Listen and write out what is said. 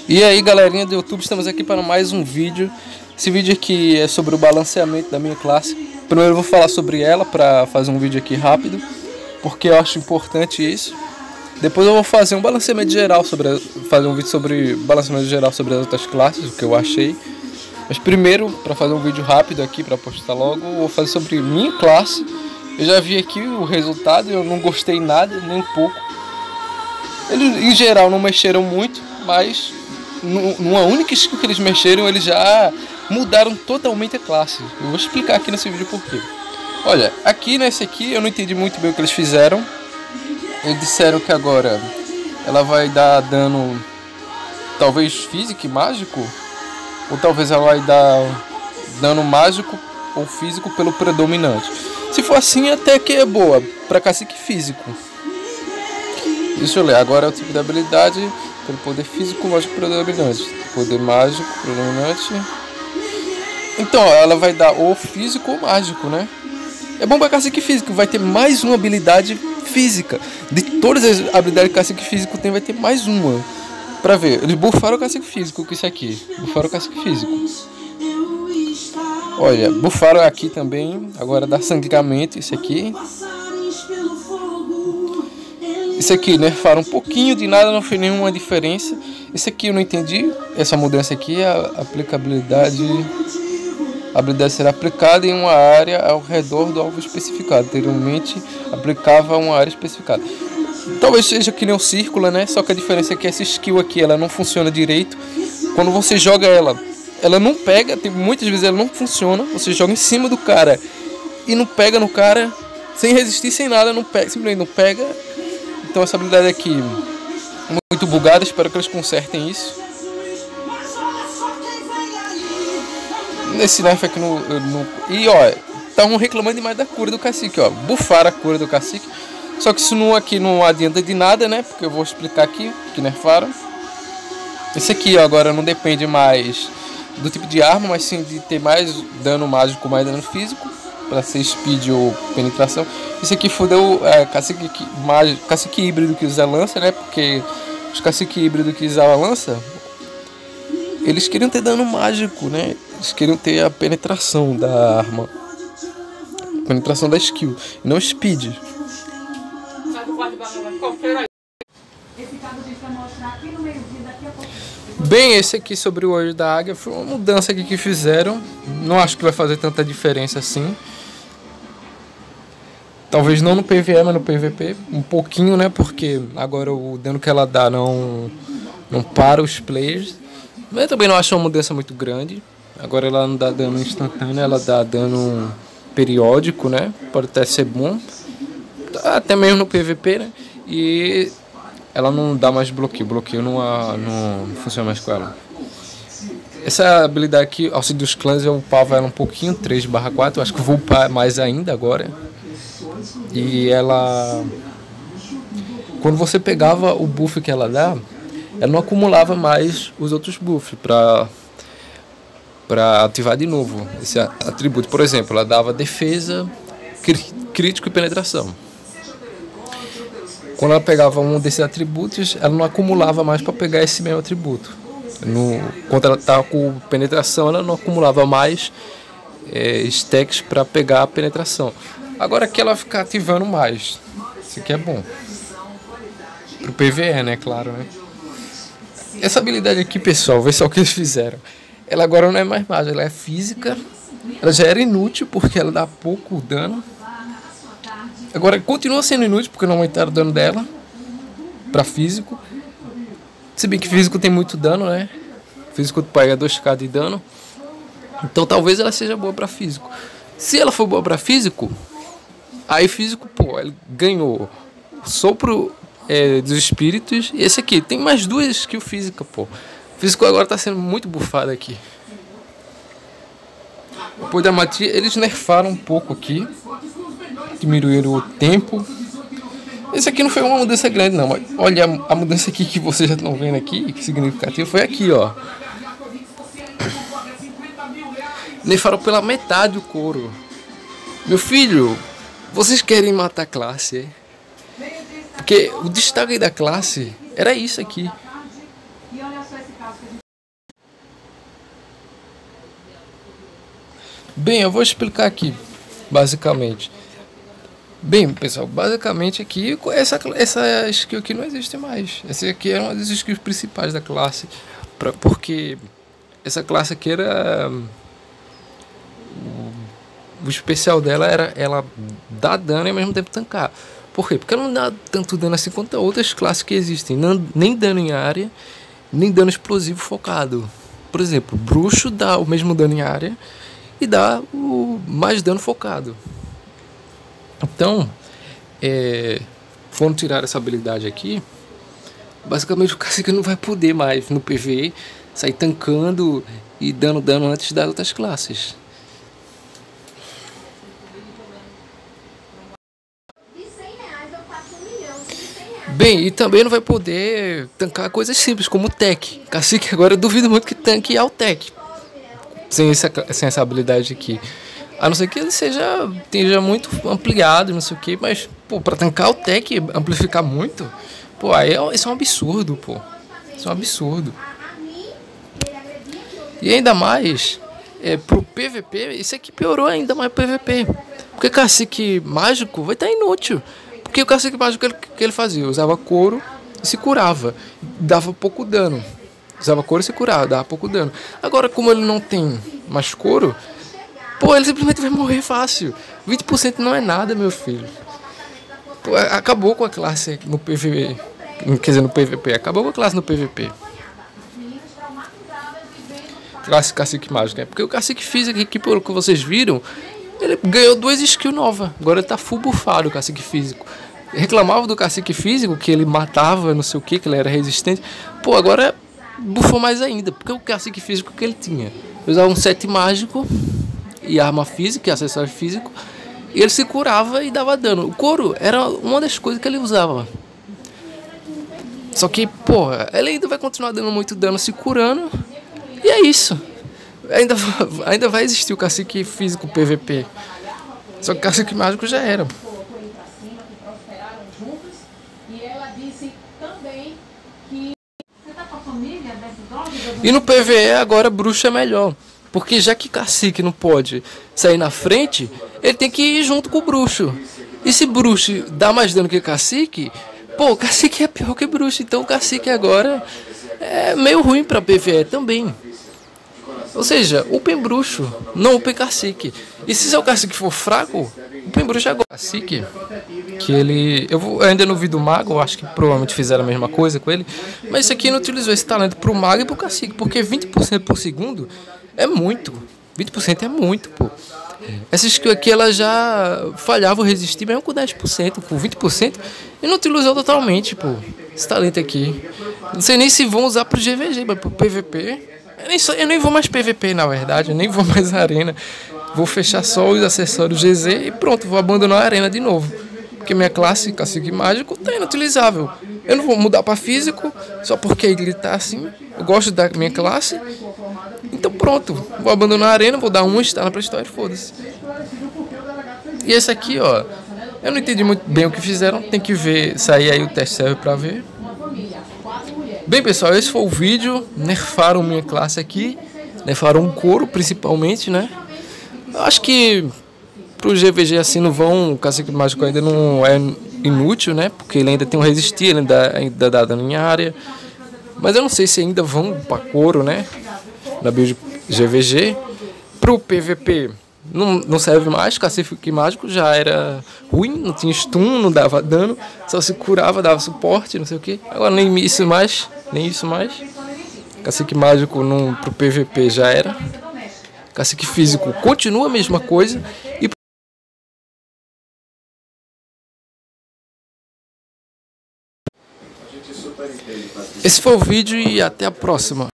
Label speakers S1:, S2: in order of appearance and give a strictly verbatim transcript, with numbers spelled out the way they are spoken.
S1: E aí, galerinha do YouTube, estamos aqui para mais um vídeo. Esse vídeo aqui é sobre o balanceamento da minha classe. Primeiro eu vou falar sobre ela para fazer um vídeo aqui rápido, porque eu acho importante isso. Depois eu vou fazer um balanceamento geral sobre fazer um vídeo sobre balanceamento geral sobre as outras classes, o que eu achei. Mas primeiro, para fazer um vídeo rápido aqui para postar logo, eu vou fazer sobre minha classe. Eu já vi aqui o resultado, eu não gostei nada, nem um pouco. Eles em geral não mexeram muito, mas numa única skill que eles mexeram, eles já mudaram totalmente a classe. Eu vou explicar aqui nesse vídeo por quê. Olha, aqui nesse aqui eu não entendi muito bem o que eles fizeram. Eles disseram que agora ela vai dar dano, talvez físico e mágico, ou talvez ela vai dar dano mágico ou físico pelo predominante. Se for assim, até que é boa para cacique físico. Deixa eu ler, agora é o tipo de habilidade pelo poder físico, mágico predominante. Poder mágico predominante. Então, ela vai dar ou físico ou mágico, né? É bom para cacique físico, vai ter mais uma habilidade física. De todas as habilidades que o cacique físico tem, vai ter mais uma. Pra ver, eles buffaram o cacique físico com isso aqui. Buffaram o cacique físico. Olha, buffaram aqui também. Agora dá sangramento, isso aqui. Isso aqui nerfaram um pouquinho de nada, não fez nenhuma diferença. Isso aqui eu não entendi. Essa mudança aqui é a aplicabilidade. A habilidade será aplicada em uma área ao redor do alvo especificado. Anteriormente aplicava uma área especificada. Talvez seja que nem um círculo, né? Só que a diferença é que essa skill aqui ela não funciona direito. Quando você joga ela, ela não pega. Tem, muitas vezes ela não funciona. Você joga em cima do cara e não pega no cara. Sem resistir, sem nada, não pega, simplesmente não pega. Então essa habilidade aqui muito bugada, espero que eles consertem isso. Nesse nerf aqui no, no... E ó, estavam reclamando demais da cura do cacique, ó. Buffaram a cura do cacique. Só que isso não, aqui não adianta de nada, né? Porque eu vou explicar aqui que nerfaram. Esse aqui ó, agora não depende mais do tipo de arma, mas sim de ter mais dano mágico, mais dano físico. Para ser speed ou penetração. Isso aqui fodeu é, cacique, mágico, cacique híbrido que usa lança, né? Porque os cacique híbrido que usavam lança, eles queriam ter dano mágico, né? Eles queriam ter a penetração da arma, a penetração da skill, e não speed. Bem, esse aqui sobre o olho da águia foi uma mudança aqui que fizeram. Não acho que vai fazer tanta diferença assim. Talvez não no P V E, mas no P V P um pouquinho, né? Porque agora o dano que ela dá não, não para os players. Mas eu também não acho uma mudança muito grande. Agora ela não dá dano instantâneo, ela dá dano periódico, né? Pode até ser bom. Até mesmo no P V P, né? E ela não dá mais bloqueio. Bloqueio não, não, não funciona mais com ela. Essa habilidade aqui, auxílio dos clãs, eu upava ela um pouquinho, três barra quatro. Acho que eu vou upar mais ainda agora. E ela... Quando você pegava o buff que ela dá, ela não acumulava mais os outros buffs para para ativar de novo esse atributo. Por exemplo, ela dava defesa, crítico e penetração. Quando ela pegava um desses atributos, ela não acumulava mais para pegar esse mesmo atributo. No, quando ela estava com penetração, ela não acumulava mais é, stacks para pegar a penetração. Agora aqui ela fica ativando mais. Isso aqui é bom. Pro P V E, né? Claro, né? Essa habilidade aqui, pessoal, vê só o que eles fizeram. Ela agora não é mais mágica, ela é física. Ela já era inútil porque ela dá pouco dano. Agora continua sendo inútil porque não aumentaram o dano dela para físico. Se bem que físico tem muito dano, né? Físico pega dois K de dano. Então talvez ela seja boa para físico. Se ela for boa para físico, aí físico, pô, ele ganhou sopro é, dos espíritos. E esse aqui tem mais duas skills física, pô. Físico agora tá sendo muito bufado aqui. Depois da matia, eles nerfaram um pouco aqui. Diminuíram o tempo. Esse aqui não foi uma mudança grande não, mas olha a, a mudança aqui que vocês já estão vendo aqui, que significativo, foi aqui, ó. Nerfaram pela metade o couro. Meu filho, vocês querem matar a classe, é? Porque o destaque da classe era isso aqui.
S2: E olha só esse caso que a gente...
S1: Bem, eu vou explicar aqui, basicamente. Bem, pessoal, basicamente aqui, essa, essa skill aqui não existe mais. Essa aqui é uma das skills principais da classe, pra, porque essa classe aqui era... O especial dela era ela dar dano e ao mesmo tempo tancar. Por quê? Porque ela não dá tanto dano assim quanto outras classes que existem. Não, nem dano em área, nem dano explosivo focado. Por exemplo, bruxo dá o mesmo dano em área e dá o mais dano focado. Então, é, quando tirar essa habilidade aqui, basicamente o cacique não vai poder mais no P V E sair tancando e dando dano antes das outras classes. Bem, e também não vai poder tancar coisas simples como o tech. Cacique agora eu duvido muito que tanque ao tech sem essa, sem essa habilidade aqui. A não ser que ele seja, esteja muito ampliado, não sei o que, mas, pô, pra tancar o tech, amplificar muito, pô, aí é, isso é um absurdo, pô. Isso é um absurdo. E ainda mais, é, pro P V P, isso aqui piorou ainda mais pro P V P. Porque cacique mágico vai estar inútil. Porque o cacique mágico que ele, que ele fazia? Usava couro e se curava. Dava pouco dano. Usava couro e se curava, dava pouco dano. Agora, como ele não tem mais couro, pô, ele simplesmente vai morrer fácil. vinte por cento não é nada, meu filho. Pô, acabou com a classe no P V P. Quer dizer, no P V P. Acabou com a classe no P V P. Classe cacique mágico, né? Porque o cacique físico aqui, pelo que vocês viram, ele ganhou duas skills novas. Agora ele tá full buffado, o cacique físico. Reclamava do cacique físico, que ele matava, não sei o que, que ele era resistente. Pô, agora buffou mais ainda. Porque o cacique físico que ele tinha? Ele usava um set mágico e arma física, e acessório físico. E ele se curava e dava dano. O couro era uma das coisas que ele usava. Só que, porra, ele ainda vai continuar dando muito dano se curando. E é isso. Ainda, ainda vai existir o cacique físico P V P. Só que o cacique mágico já era. E no P V E agora bruxo é melhor. Porque já que cacique não pode sair na frente, ele tem que ir junto com o bruxo. E se bruxo dá mais dano que cacique, pô, o cacique é pior que bruxo. Então o cacique agora é meio ruim pra P V E também. Ou seja, upem bruxo, não upem cacique. E se seu cacique for fraco, upem bruxo agora. Cacique, que ele... Eu, vou, eu ainda não vi do mago, eu acho que provavelmente fizeram a mesma coisa com ele. Mas isso aqui não utilizou esse talento pro mago e pro cacique. Porque vinte por cento por segundo é muito. vinte por cento é muito, pô. Essa skill aqui, ela já falhava o resistir mesmo com dez por cento, com vinte por cento. E não utilizou totalmente, pô. Esse talento aqui. Não sei nem se vão usar pro G V G, mas pro P V P... Eu nem, só, eu nem vou mais P V P, na verdade. Eu nem vou mais arena. Vou fechar só os acessórios G Z e pronto, vou abandonar a arena de novo. Porque minha classe, cacique mágico, tá inutilizável. Eu não vou mudar para físico, só porque ele tá assim. Eu gosto da minha classe. Então pronto, vou abandonar a arena, vou dar um star na pré-história e foda-se. E esse aqui, ó, eu não entendi muito bem o que fizeram. Tem que ver, sair aí o teste serve pra ver. Bem, pessoal, esse foi o vídeo. Nerfaram minha classe aqui. Nerfaram o couro, principalmente, né? Eu acho que pro G V G assim não vão. O cacique mágico ainda não é inútil, né? Porque ele ainda tem um resistir, ele ainda, ainda dá dano em área. Mas eu não sei se ainda vão pra couro, né? Na build G V G. Pro P V P não, não serve mais. Cacique mágico já era ruim, não tinha stun, não dava dano, só se curava, dava suporte, não sei o que. Agora nem isso mais, nem isso mais. Cacique mágico não, pro P V P já era. Cacique físico continua a mesma coisa. E esse foi o vídeo e até a próxima.